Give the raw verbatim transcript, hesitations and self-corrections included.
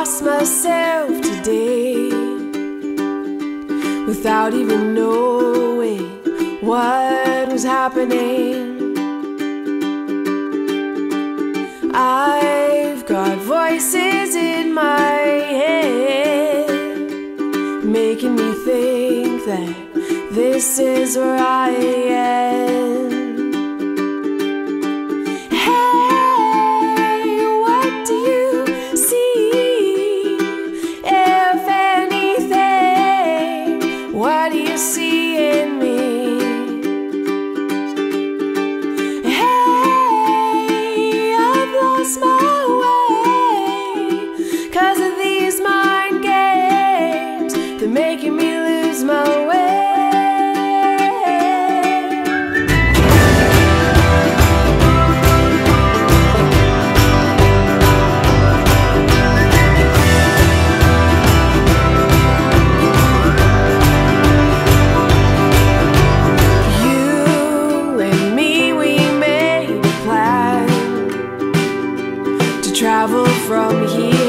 lost myself today without even knowing what was happening. I've got voices in my head making me think that this is where I am. Hey, what do you see? If anything, what do you see in me? Hey, I've lost my way 'cause of these mind games. They're making me lose my way. Travel from here